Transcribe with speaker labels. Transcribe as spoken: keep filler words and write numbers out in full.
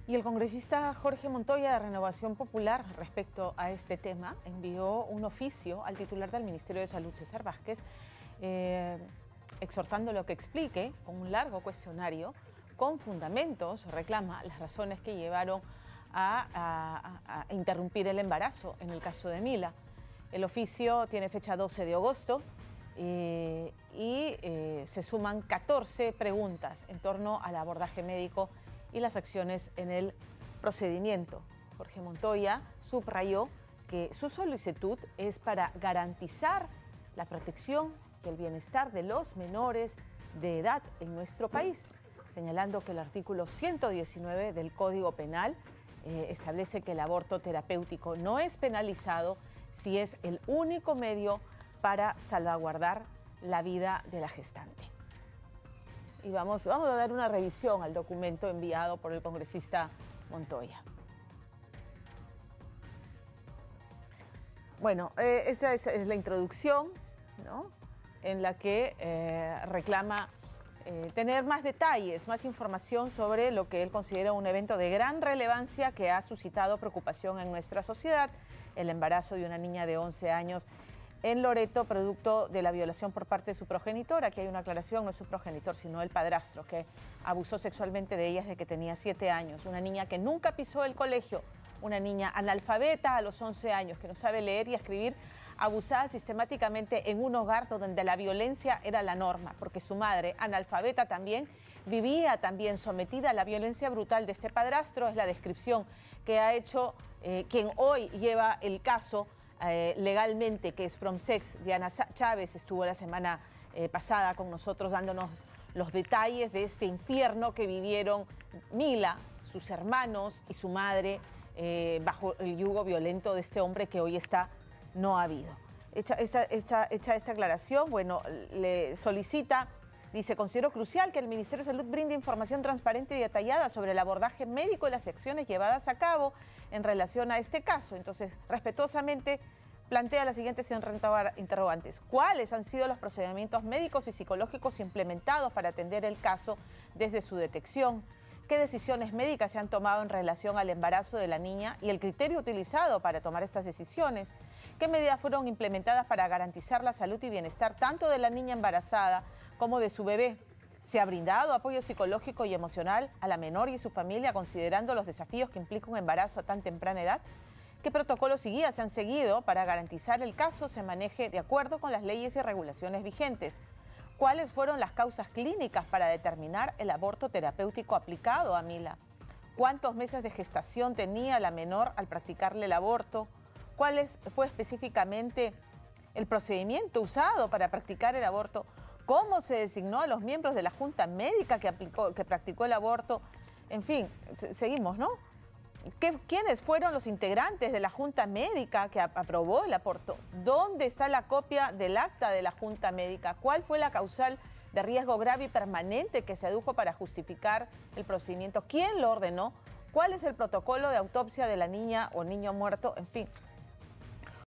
Speaker 1: Y el congresista Jorge Montoya de Renovación Popular, respecto a este tema, envió un oficio al titular del Ministerio de Salud, César Vázquez, eh, exhortándolo a que explique, con un largo cuestionario, con fundamentos, reclama las razones que llevaron a, a, a interrumpir el embarazo en el caso de Mila. El oficio tiene fecha doce de agosto eh, y eh, se suman catorce preguntas en torno al abordaje médico y las acciones en el procedimiento. Jorge Montoya subrayó que su solicitud es para garantizar la protección y el bienestar de los menores de edad en nuestro país, señalando que el artículo ciento diecinueve del Código Penal eh, establece que el aborto terapéutico no es penalizado si es el único medio para salvaguardar la vida de la gestante. Y vamos, vamos a dar una revisión al documento enviado por el congresista Montoya. Bueno, eh, esa es, es la introducción, ¿no?, en la que eh, reclama eh, tener más detalles, más información sobre lo que él considera un evento de gran relevancia que ha suscitado preocupación en nuestra sociedad, el embarazo de una niña de once años en Loreto, producto de la violación por parte de su progenitora. Aquí hay una aclaración, no es su progenitor, sino el padrastro, que abusó sexualmente de ella desde que tenía siete años. Una niña que nunca pisó el colegio, una niña analfabeta a los once años, que no sabe leer y escribir, abusada sistemáticamente en un hogar donde la violencia era la norma, porque su madre, analfabeta también, vivía también sometida a la violencia brutal de este padrastro. Es la descripción que ha hecho eh, quien hoy lleva el caso Eh, legalmente, que es FromSex. Diana Chávez estuvo la semana eh, pasada con nosotros dándonos los detalles de este infierno que vivieron Mila, sus hermanos y su madre eh, bajo el yugo violento de este hombre que hoy está no habido. Hecha, hecha, hecha, hecha esta aclaración, bueno, le solicita, dice: considero crucial que el Ministerio de Salud brinde información transparente y detallada sobre el abordaje médico y las acciones llevadas a cabo en relación a este caso. Entonces, respetuosamente, plantea las siguientes interrogantes. ¿Cuáles han sido los procedimientos médicos y psicológicos implementados para atender el caso desde su detección? ¿Qué decisiones médicas se han tomado en relación al embarazo de la niña y el criterio utilizado para tomar estas decisiones? ¿Qué medidas fueron implementadas para garantizar la salud y bienestar tanto de la niña embarazada como de su bebé? ¿Se ha brindado apoyo psicológico y emocional a la menor y su familia, considerando los desafíos que implica un embarazo a tan temprana edad? ¿Qué protocolos y guías se han seguido para garantizar el caso se maneje de acuerdo con las leyes y regulaciones vigentes? ¿Cuáles fueron las causas clínicas para determinar el aborto terapéutico aplicado a Mila? ¿Cuántos meses de gestación tenía la menor al practicarle el aborto? ¿Cuál fue específicamente el procedimiento usado para practicar el aborto? ¿Cómo se designó a los miembros de la Junta Médica que, aplicó, que practicó el aborto? En fin, seguimos, ¿no? ¿Qué, ¿Quiénes fueron los integrantes de la Junta Médica que aprobó el aborto? ¿Dónde está la copia del acta de la Junta Médica? ¿Cuál fue la causal de riesgo grave y permanente que se adujo para justificar el procedimiento? ¿Quién lo ordenó? ¿Cuál es el protocolo de autopsia de la niña o niño muerto? En fin,